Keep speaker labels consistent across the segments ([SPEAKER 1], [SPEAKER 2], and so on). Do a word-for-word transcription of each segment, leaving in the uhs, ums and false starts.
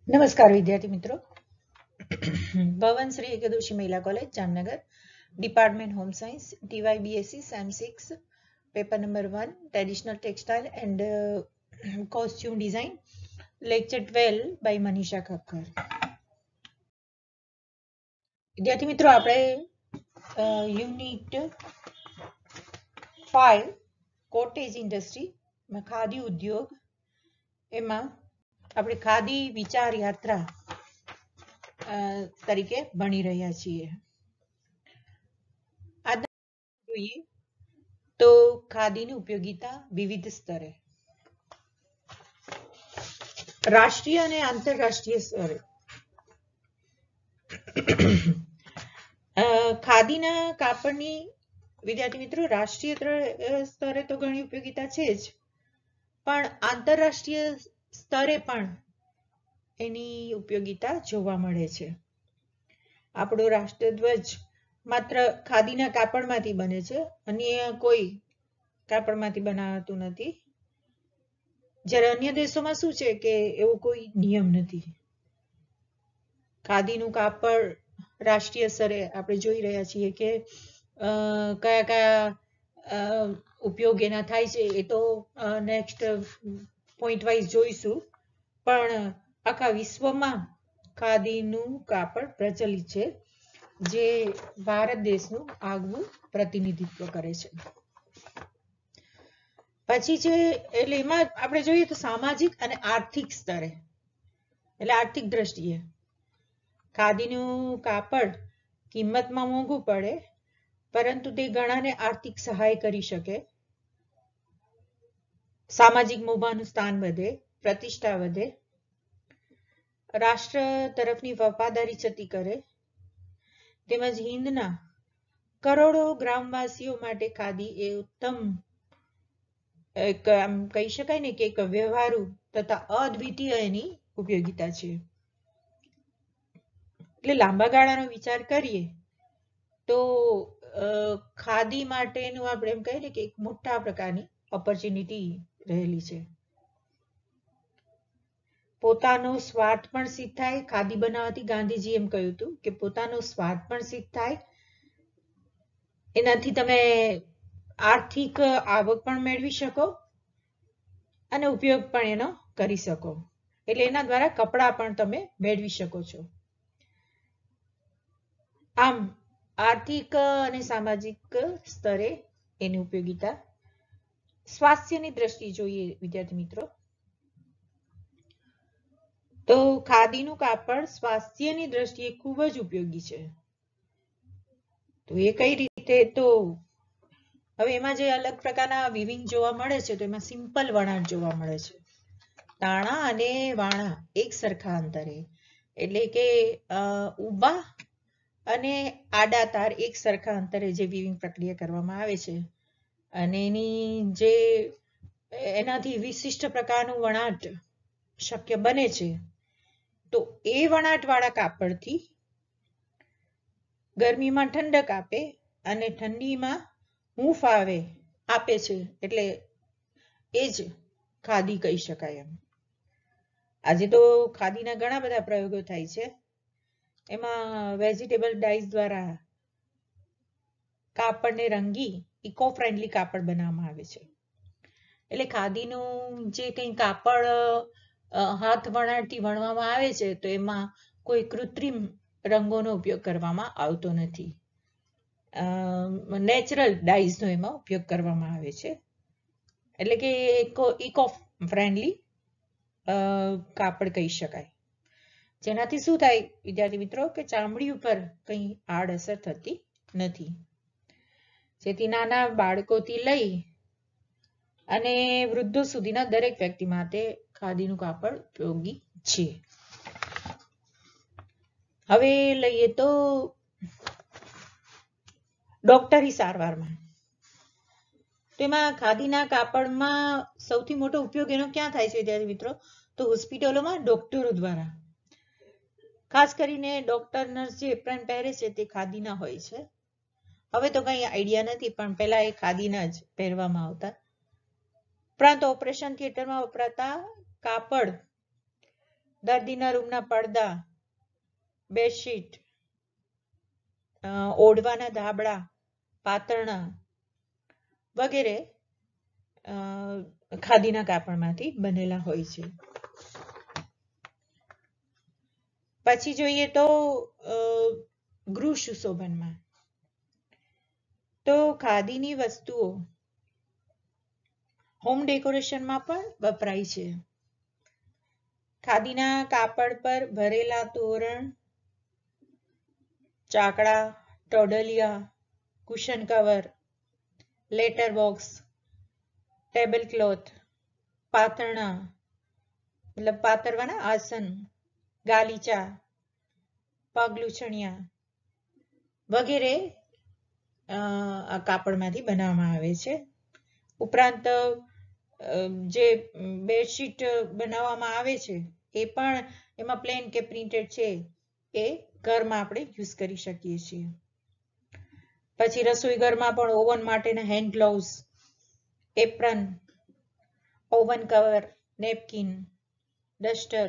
[SPEAKER 1] નમસ્કાર વિદ્યાર્થી મિત્રો. ભવન શ્રી એકદોશી Mahila college Jamnagar, department home science, TY BSc sem six, paper number one, traditional textile and costume design, lecture twelve by Manisha Khakkar. વિદ્યાર્થી મિત્રો, આપણે unit five cottage industry khadi ઉદ્યોગ એમાં આપણે ખાદી વિચાર યાત્રા તરીકે ભણી રહ્યા છીએ. જોઈએ તો ખાદીની ઉપયોગિતા વિવિધ સ્તરે, રાષ્ટ્રીય અને આંતરરાષ્ટ્રીય સ્તરે. ખાદીના કાપડની વિદ્યાર્થી મિત્રો રાષ્ટ્રીય સ્તરે તો ઘણી ઉપયોગિતા છે જ, પણ આંતરરાષ્ટ્રીય સ્તરે પણ એની ઉપયોગિતા જોવા મળે છે. આપણો રાષ્ટ્રધ્વજ માત્ર ખાદીના કાપડમાંથી બને છે, અન્ય કોઈ કાપડમાંથી બનાવાતું નથી. જ્યારે અન્ય દેશોમાં શું છે કે એવો કોઈ નિયમ નથી. ખાદીનું કાપડ રાષ્ટ્રીય સ્તરે આપણે જોઈ રહ્યા છીએ કે કયા કયા ઉપયોગ એના થાય છે એ તો નેક્સ્ટ પોઈન્ટ વાઇઝ જોઈશું, પણ આખા વિશ્વમાં ખાદીનું કાપડ પ્રચલિત છે, જે ભારત દેશનું આગવું પ્રતિનિધિત્વ કરે છે. પછી છે એટલે એમાં આપણે જોઈએ તો સામાજિક અને આર્થિક સ્તરે, એટલે આર્થિક દ્રષ્ટિએ ખાદીનું કાપડ કિંમતમાં મોંઘું પડે, પરંતુ તે ઘણાને આર્થિક સહાય કરી શકે, સામાજિક મોભાનું સ્થાન વધે, પ્રતિષ્ઠા વધે, રાષ્ટ્ર તરફની વફાદારી જતી કરે, તેમજ હિંદના કરોડો ગ્રામવાસીઓ માટે ખાદી એ ઉત્તમ એક આમ કહી શકાય ને કે એક વ્યવહારુ તથા અદ્વિતીય એની ઉપયોગિતા છે. એટલે લાંબા ગાળાનો વિચાર કરીએ તો ખાદી માટેનું આપણે એમ કહીએ ને કે એક મોટા પ્રકારની ઓપોર્ચ્યુનિટી રહેલી છે. પોતાનો સ્વાર્થ પણ સિદ્ધ થાય. ખાદી બનાવવાથી ગાંધીજી એમ કહ્યું હતું કે પોતાનો સ્વાર્થ પણ સિદ્ધ થાય, એનાથી તમે આર્થિક આવક પણ મેળવી શકો અને ઉપયોગ પણ એનો કરી શકો, એટલે એના દ્વારા કપડાં પણ તમે મેળવી શકો છો. આમ આર્થિક અને સામાજિક સ્તરે એની ઉપયોગિતા. સ્વાસ્થ્યની દ્રષ્ટિએ જોઈએ વિદ્યાર્થી મિત્રો તો ખાદીનું કાપડ સ્વાસ્થ્યની દ્રષ્ટિએ ખૂબ જ ઉપયોગી છે. તો એ કઈ રીતે, તો હવે એમાં જે અલગ પ્રકારના વિવિંગ જોવા મળે છે તો એમાં સિમ્પલ વણાટ જોવા મળે છે. તાણા અને વાણા એક સરખા અંતરે, એટલે કે ઊભા અને આડા તાર એક સરખા અંતરે જે વિવિંગ પ્રક્રિયા કરવામાં આવે છે, અને એની જે એનાથી વિશિષ્ટ પ્રકારનું વણાટ શક્ય બને છે, તો એ વણાટ વાળા કાપડથી ગરમીમાં ઠંડક આપે અને ઠંડીમાં હૂંફ આવે આપે છે, એટલે એ જ ખાદી કહી શકાય. એમ આજે તો ખાદીના ઘણા બધા પ્રયોગો થાય છે. એમાં વેજીટેબલ ડાઈઝ દ્વારા કાપડને રંગી ઇકો ફ્રેન્ડલી કાપડ બનાવવામાં આવે છે. એટલે ખાદીનું જે કંઈ કાપડ હાથ વણાટથી વણવામાં આવે છે તો એમાં કોઈ કૃત્રિમ રંગોનો ઉપયોગ કરવામાં આવતો નથી. નેચરલ ડાઈઝનો એમાં ઉપયોગ કરવામાં આવે છે, એટલે કે ઇકો ફ્રેન્ડલી કાપડ કહી શકાય. જેનાથી શું થાય વિદ્યાર્થી મિત્રો કે ચામડી ઉપર કંઈ આડઅસર થતી નથી, જેથી નાના બાળકોથી લઈ અને વૃદ્ધો સુધીના દરેક વ્યક્તિ માટે ખાદીનું કાપડ ઉપયોગી છે. હવે લઈએ તો ડોક્ટરી સારવારમાં, તેમાં ખાદીના કાપડમાં સૌથી મોટો ઉપયોગ એનો ક્યાં થાય છે વિદ્યાર્થી મિત્રો, તો હોસ્પિટલોમાં ડોક્ટરો દ્વારા. ખાસ કરીને ડોક્ટર નર્સ જે એપ્રન પહેરે છે તે ખાદીના હોય છે. હવે તો કઈ આઈડિયા નથી, પણ પહેલા એ ખાદીના જ પહેરવામાં આવતા. ઉપરાંત ઓપરેશન થિયેટરમાં વપરાતા કાપડ દર્દીના રૂમના પડદા, બેડશીટ, ઓઢવાના ધાબળા, પાતરણા વગેરે ખાદીના કાપડમાંથી બનેલા હોય છે. પછી જોઈએ તો ગૃહ સુશોભનમાં તો ખાદીની વસ્તુઓ હોમ ડેકોરેશનમાં પણ વપરાય છે. ખાદીના કાપડ પર ભરેલા તોરણ, ચાકડા, ટોડલિયા, cushion cover, letter box, table cloth, પાથરણા મતલબ પાથરવાના આસન, ગાલીચા, પગલૂછણિયા વગેરે આ કાપડમાંથી બનાવવામાં આવે છે. ઉપરાંત જે બેડશીટ બનાવવામાં આવે છે એ પણ એમાં પ્લેન કે પ્રિન્ટેડ છે એ ઘરમાં આપણે યુઝ કરી શકીએ છીએ. પછી રસોઈ ઘરમાં પણ ઓવન માટેના hand gloves, apron, oven cover, napkin, duster,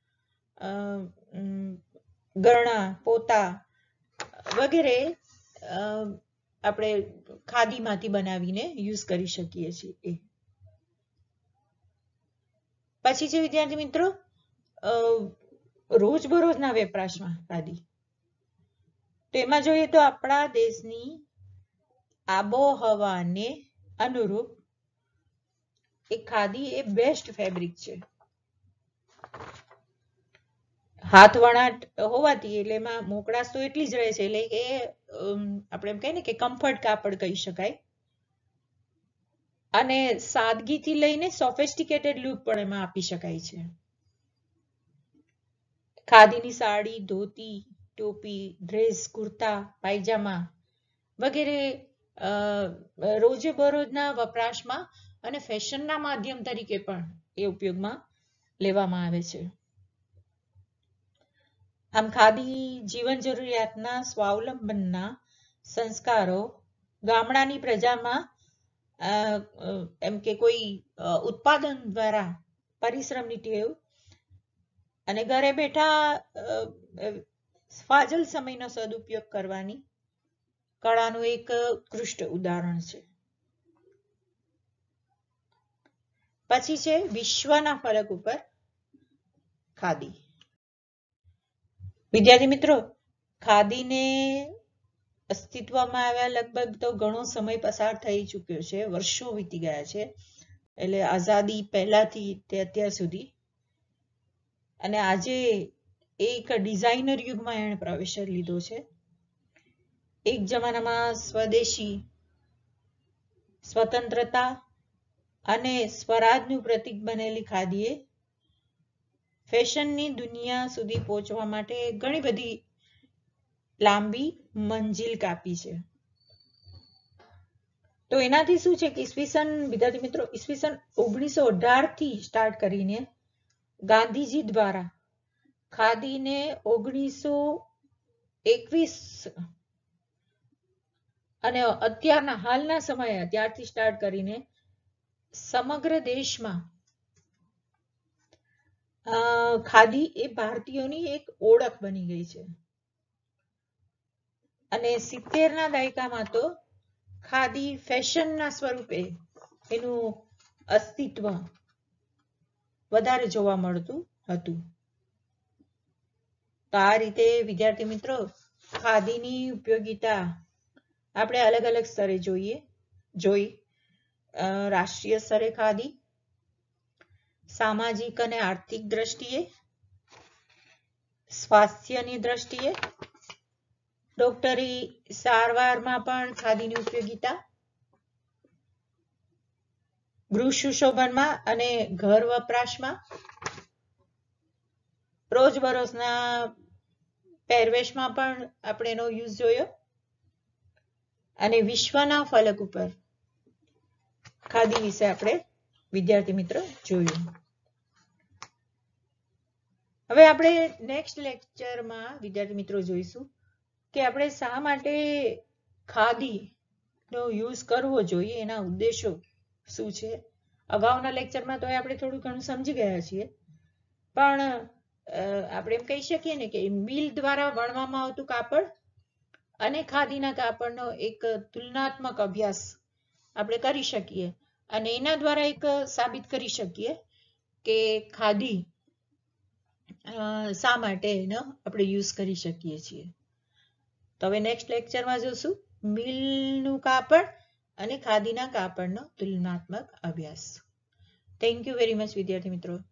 [SPEAKER 1] ગરણા, પોતા વગેરે આપણે ખાદીમાંથી બનાવીને યુઝ કરી શકીએ છીએ. પછી છે વિદ્યાર્થી મિત્રો રોજબરોજના વપરાશમાં ખાદી. તો એમાં જોઈએ તો આપણા દેશની આબોહવાને અનુરૂપ એ ખાદી એ બેસ્ટ ફેબ્રિક છે. હાથ વણાટ હોવાથી એટલે એમાં મોકળાશ તો એટલી જ રહે છે એટલે એ આપણે એમ કહીએ ને કે કમ્ફર્ટ કાપડ કહી શકાય. અને સાદગીથી લઈને સોફિસ્ટિકેટેડ લુક પણ એમાં આપી શકાય છે. ખાદીની સાડી, ધોતી, ટોપી, ડ્રેસ, કુર્તા, પાયજામા વગેરે રોજબરોજના વપરાશમાં અને ફેશનના માધ્યમ તરીકે પણ એ ઉપયોગમાં લેવામાં આવે છે. આમ ખાદી જીવન જરૂરિયાતના સ્વાવલંબનના સંસ્કારો ગામડાની પ્રજામાં એમ કે કોઈ ઉત્પાદન દ્વારા પરિશ્રમની ટેવ અને ઘરે બેઠા ફાજલ સમયનો સદુપયોગ કરવાની કળાનું એક ઉત્કૃષ્ટ ઉદાહરણ છે. પછી છે વિશ્વના ફલક ઉપર ખાદી. વિદ્યાર્થી મિત્રો ખાદીને અસ્તિત્વમાં આવ્યા લગભગ તો ઘણો સમય પસાર થઈ ચૂક્યો છે, વર્ષો વીતી ગયા છે. એટલે આઝાદી પહેલાથી તે અત્યાર સુધી. અને આજે એક ડિઝાઇનર યુગમાં એણે પ્રવેશ લીધો છે. એક જમાનામાં સ્વદેશી, સ્વતંત્રતા અને સ્વરાજનું પ્રતીક બનેલી ખાદીએ ફેશનની દુનિયા સુધી પહોંચવા માટે ઘણી બધી લાંબી મંજિલ કાપી છે. તો એનાથી શું છે કે ઈસવીસન વિદ્યાર્થી મિત્રો ઈસવીસન ઓગણીસો અઢાર થી સ્ટાર્ટ કરીને ગાંધીજી દ્વારા ખાદીને ઓગણીસો એકવીસ અને અત્યારના હાલના સમયે ત્યારથી સ્ટાર્ટ કરીને સમગ્ર દેશમાં ખાદી એ ભારતીયોની એક ઓળખ બની ગઈ છે. અને સિત્તેર ના દાયકામાં તો ખાદી ફેશનના સ્વરૂપે એનું અસ્તિત્વ વધારે જોવા મળતું હતું. તો આ રીતે વિદ્યાર્થી મિત્રો ખાદીની ઉપયોગિતા આપણે અલગ અલગ સ્તરે જોઈએ જોઈ રાષ્ટ્રીય સ્તરે ખાદી, સામાજિક અને આર્થિક દ્રષ્ટિએ, સ્વાસ્થ્યની દ્રષ્ટિએ, ડોક્ટરી સારવારમાં પણ ખાદીની ઉપયોગિતા, ગૃહ સુશોભનમાં અને ઘર વપરાશમાં, રોજબરોજના પહેરવેશમાં પણ આપણે એનો યુઝ જોયો અને વિશ્વના ફલક ઉપર ખાદી વિશે આપણે વિદ્યાર્થી મિત્રો જોયું. હવે આપણે નેક્સ્ટ લેક્ચરમાં વિદ્યાર્થી મિત્રો જોઈશું કે આપણે શા માટે ખાદીનો યુઝ કરવો જોઈએ, એના ઉદ્દેશો શું છે. અગાઉના લેક્ચરમાં તો આપણે થોડું ઘણું સમજી ગયા છીએ, પણ આપણે એમ કહી શકીએ ને કે મિલ દ્વારા વણવામાં આવતું કાપડ અને ખાદીના કાપડનો એક તુલનાત્મક અભ્યાસ આપણે કરી શકીએ અને એના દ્વારા એક સાબિત કરી શકીએ કે ખાદી શા માટે એનો આપણે યુઝ કરી શકીએ છીએ. તો હવે નેક્સ્ટ લેક્ચરમાં જોશું મિલનું કાપડ અને ખાદીના કાપડનો તુલનાત્મક અભ્યાસ. થેન્ક યુ વેરી મચ વિદ્યાર્થી મિત્રો.